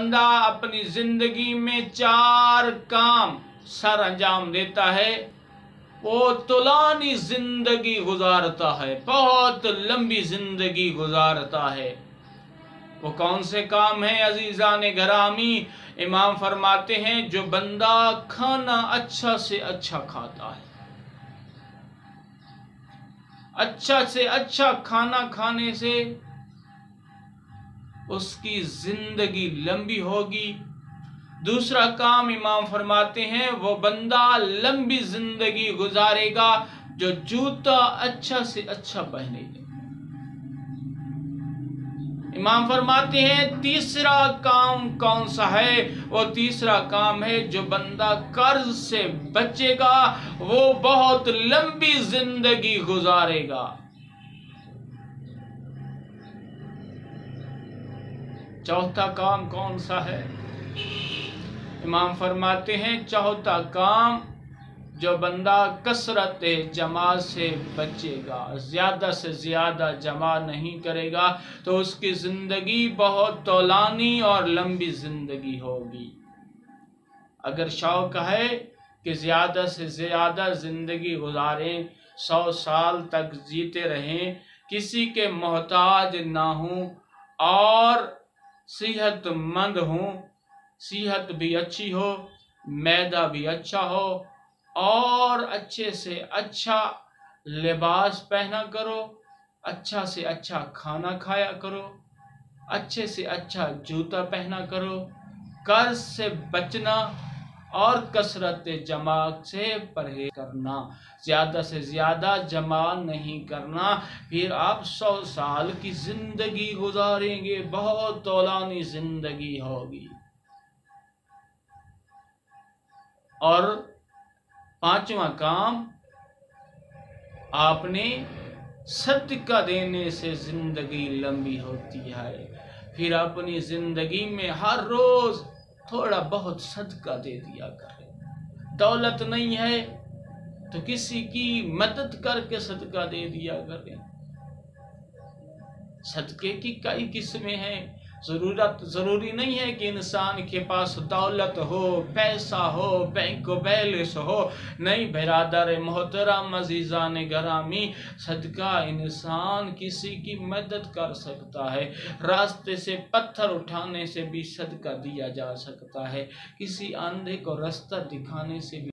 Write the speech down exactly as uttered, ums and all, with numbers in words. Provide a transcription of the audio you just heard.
بندہ اپنی زندگی میں چار کام سر انجام دیتا ہے وہ طولانی زندگی گزارتا ہے، بہت لمبی زندگی گزارتا ہے۔ وہ کون سے کام ہیں عزیزان گرامی؟ امام فرماتے ہیں جو بندہ کھانا اچھا سے اچھا کھاتا ہے، اچھا سے اچھا کھانا کھانے سے اس کی زندگی لمبی ہوگی۔ دوسرا کام امام فرماتے ہیں وہ بندہ لمبی زندگی گزارے گا جو جوتا اچھا سے اچھا پہنے گا۔ امام فرماتے ہیں تیسرا کام کون سا ہے؟ وہ تیسرا کام ہے جو بندہ قرض سے بچے گا وہ بہت لمبی زندگی گزارے گا۔ چوتھا کام کون سا ہے؟ امام فرماتے ہیں چوتھا کام جو بندہ کثرت جمع سے بچے گا، زیادہ سے زیادہ جمع نہیں کرے گا تو اس کی زندگی بہت طولانی اور لمبی زندگی ہوگی۔ اگر شوق ہے کہ زیادہ سے زیادہ زندگی گزاریں، سو سال تک جیتے رہیں، کسی کے محتاج نہ ہوں اور صحت مند ہوں، صحت بھی اچھی ہو، معدہ بھی اچھا ہو اور اچھے سے اچھا لباس پہنا کرو، اچھا سے اچھا کھانا کھایا کرو، اچھے سے اچھا جوتا پہنا کرو، قرض سے بچنا اور کثرت جمع سے پرہیز کرنا، زیادہ سے زیادہ جمع نہیں کرنا، پھر آپ سو سال کی زندگی گزاریں گے، بہت طولانی زندگی ہوگی۔ اور پانچواں کام آپ نے صدقہ دینے سے زندگی لمبی ہوتی ہے، پھر اپنی زندگی میں ہر روز تھوڑا بہت صدقہ دے دیا کریں۔ دولت نہیں ہے تو کسی کی مدد کر کے صدقہ دے دیا کریں۔ صدقے کی کئی قسمیں ہیں، ضرورت ضروری نہیں ہے کہ انسان کے پاس دولت ہو، پیسہ ہو، بینک بیلنس ہو، نہیں برادر محترم عزیزان گرامی، صدقہ انسان کسی کی مدد کر سکتا ہے، راستے سے پتھر اٹھانے سے بھی صدقہ دیا جا سکتا ہے، کسی اندھے کو راستہ دکھانے سے بھی